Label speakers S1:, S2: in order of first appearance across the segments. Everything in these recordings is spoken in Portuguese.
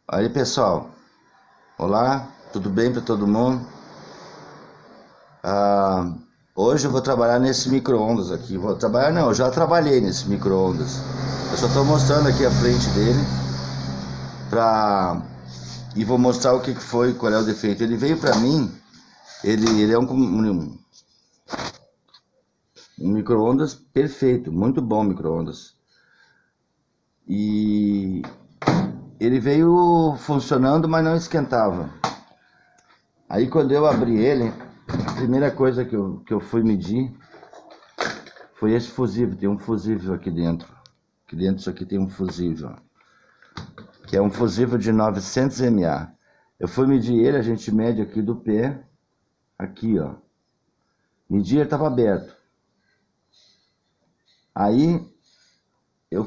S1: Aí pessoal, olá, tudo bem para todo mundo? Hoje eu vou trabalhar nesse micro-ondas aqui. Vou trabalhar não, eu já trabalhei nesse micro-ondas. Eu só estou mostrando aqui a frente dele e vou mostrar o que foi, qual é o defeito. Ele veio para mim, ele é um micro-ondas perfeito, muito bom micro-ondas. E ele veio funcionando, mas não esquentava. Aí quando eu abri ele, a primeira coisa que eu fui medir foi esse fusível. Tem um fusível aqui dentro. Aqui dentro disso aqui tem um fusível, que é um fusível de 900 mA. Eu fui medir ele, a gente mede aqui do pé, aqui ó. Medir, ele estava aberto. Aí eu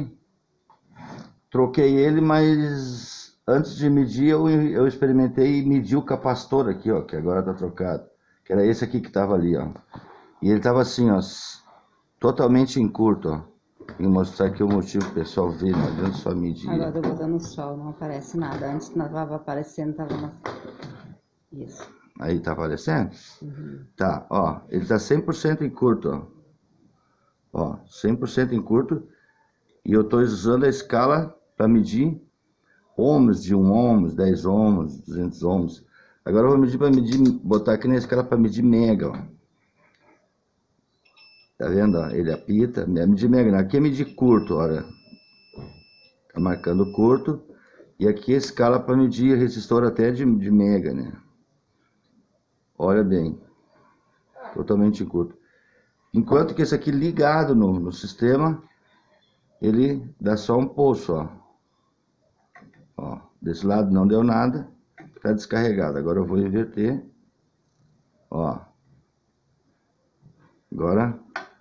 S1: troquei ele, mas antes de medir eu experimentei e medi o capacitor aqui ó, que agora tá trocado. Que era esse aqui que tava ali ó. E ele tava assim ó, totalmente em curto ó. Vou mostrar aqui o motivo pro pessoal ver, não adianta só medir.
S2: Agora eu botando no sol, não aparece nada. Antes não tava aparecendo, tava isso.
S1: Aí tá aparecendo?
S2: Uhum.
S1: Tá, ó, ele tá 100% em curto, ó. Ó, 100% em curto. E eu tô usando a escala para medir ohms, de 1 ohms, 10 ohms, 200 ohms. Agora eu vou medir botar aqui na escala para medir mega, ó. Tá vendo, ó? Ele apita, é medir mega, não. Aqui é medir curto, olha. Tá marcando curto. E aqui a escala para medir resistor até de mega, né? Olha bem. Totalmente curto. Enquanto que esse aqui ligado no sistema, ele dá só um pulso, ó. Ó, desse lado não deu nada, tá descarregado. Agora eu vou inverter. Ó. Agora.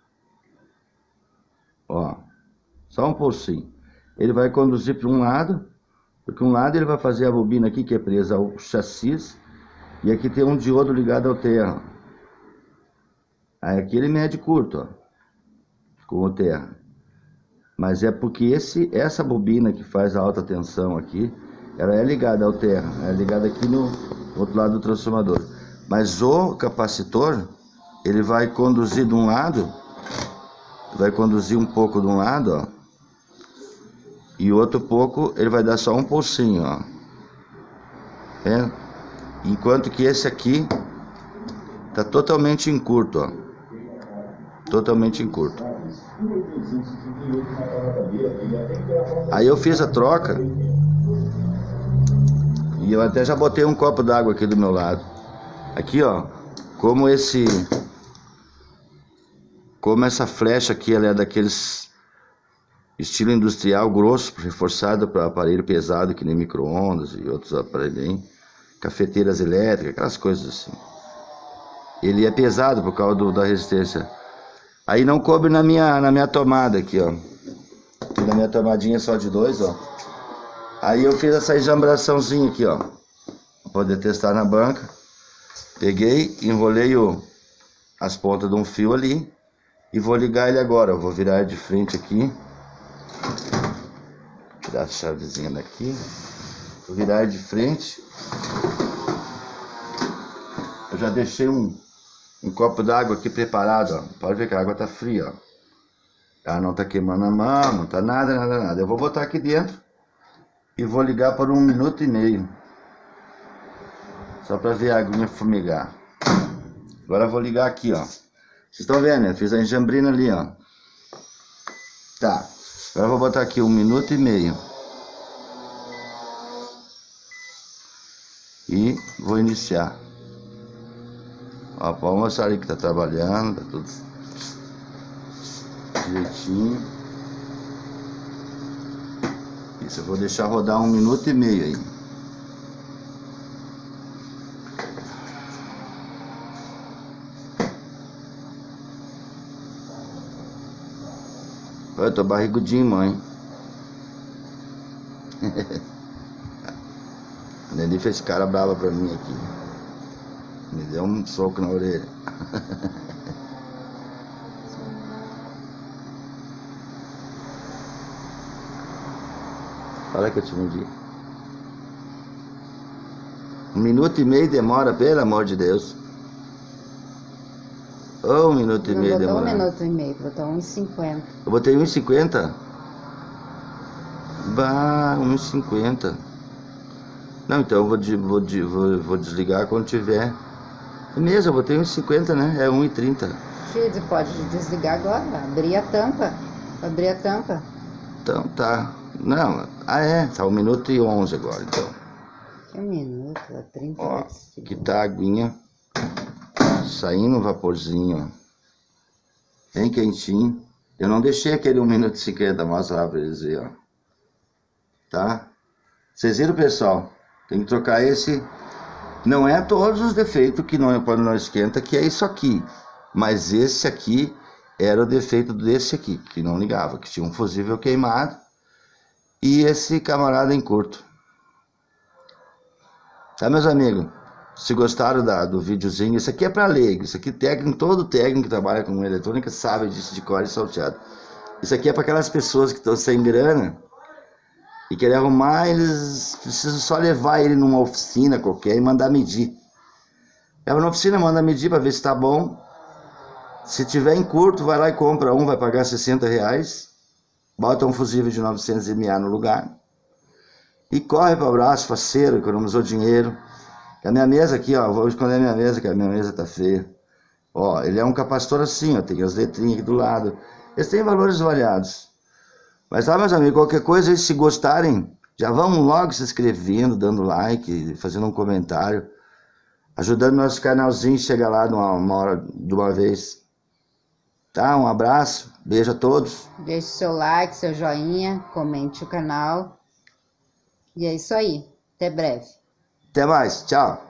S1: Ó. Só um pulsinho. Ele vai conduzir para um lado, porque um lado ele vai fazer a bobina aqui que é presa ao chassi, e aqui tem um diodo ligado ao terra. Aí aqui ele mede curto, ó, com o terra. Mas é porque essa bobina que faz a alta tensão aqui, ela é ligada ao terra, é ligada aqui no outro lado do transformador. Mas o capacitor, ele vai conduzir de um lado, vai conduzir um pouco de um lado, ó, e outro pouco ele vai dar só um pulsinho, ó. É? Enquanto que esse aqui tá totalmente em curto, ó. Totalmente em curto. Aí eu fiz a troca e eu até já botei um copo d'água aqui do meu lado. Aqui ó, como essa flecha aqui, ela é daqueles estilo industrial grosso, reforçado para aparelho pesado que nem micro-ondas e outros aparelhos, cafeteiras elétricas, aquelas coisas assim. Ele é pesado por causa da resistência. Aí não coube na minha tomada aqui, ó. Aqui na minha tomadinha só de 2, ó. Aí eu fiz essa enjambraçãozinha aqui, ó. Pra poder testar na banca. Peguei, enrolei as pontas de um fio ali. E vou ligar ele agora. Eu vou virar de frente aqui. Tirar a chavezinha daqui. Vou virar de frente. Eu já deixei um copo d'água aqui preparado, ó. Pode ver que a água tá fria, ó. Ela não tá queimando a mão, não tá nada. Eu vou botar aqui dentro e vou ligar por 1 minuto e meio. Só pra ver a aguinha fumegar. Agora eu vou ligar aqui, ó. Vocês estão vendo, né? Fiz a enjambrina ali, ó. Tá. Agora eu vou botar aqui 1 minuto e meio. E vou iniciar. Ó, pode mostrar ali que tá trabalhando, tá tudo direitinho. Isso, eu vou deixar rodar 1 minuto e meio aí. Eu tô barrigudinho, mãe. A Nelly fez cara brava pra mim aqui. Me deu um soco na orelha. Fala que eu te medi. 1 minuto e meio demora, pelo amor de Deus. Ô, 1 minuto e meio demora.
S2: Botou 1 minuto e meio, botou 1,50.
S1: Eu botei 1,50? Bah, 1,50. Não, então eu vou desligar quando tiver. É mesmo, eu botei 1,50, né? É 1,30.
S2: Você pode desligar agora, abrir a tampa. Abrir a tampa.
S1: Então tá. Não, tá 1 minuto e 11 agora, então.
S2: Que 1 minuto, 30
S1: Ó, aqui tá a aguinha saindo um vaporzinho, ó. Bem quentinho. Eu não deixei aquele 1 minuto e 50, mostra lá pra eles verem, ó. Tá? Vocês viram, pessoal? Tem que trocar esse. Não é todos os defeitos que não, quando não esquenta, que é isso aqui. Mas esse aqui era o defeito desse aqui, que não ligava, que tinha um fusível queimado. E esse camarada em curto. Tá, meus amigos? Se gostaram do videozinho, isso aqui é para leigo. Isso aqui todo técnico que trabalha com eletrônica sabe disso de cor e salteado. Isso aqui é para aquelas pessoas que estão sem grana e querem arrumar, eles precisam só levar ele numa oficina qualquer e mandar medir. Leva na oficina, manda medir para ver se tá bom. Se tiver em curto, vai lá e compra um, vai pagar R$60. Bota um fusível de 900 mA no lugar. E corre para o braço, faceiro, economizou dinheiro. A minha mesa aqui, ó, vou esconder a minha mesa, que a minha mesa tá feia. Ó, ele é um capacitor assim, ó, tem as letrinhas aqui do lado. Eles têm valores variados. Mas tá, meus amigos, qualquer coisa, se gostarem, já vão logo se inscrevendo, dando like, fazendo um comentário, ajudando nosso canalzinho a chegar lá uma hora de uma vez. Tá, um abraço, beijo a todos.
S2: Deixe seu like, seu joinha, comente o canal. E é isso aí, até breve.
S1: Até mais, tchau.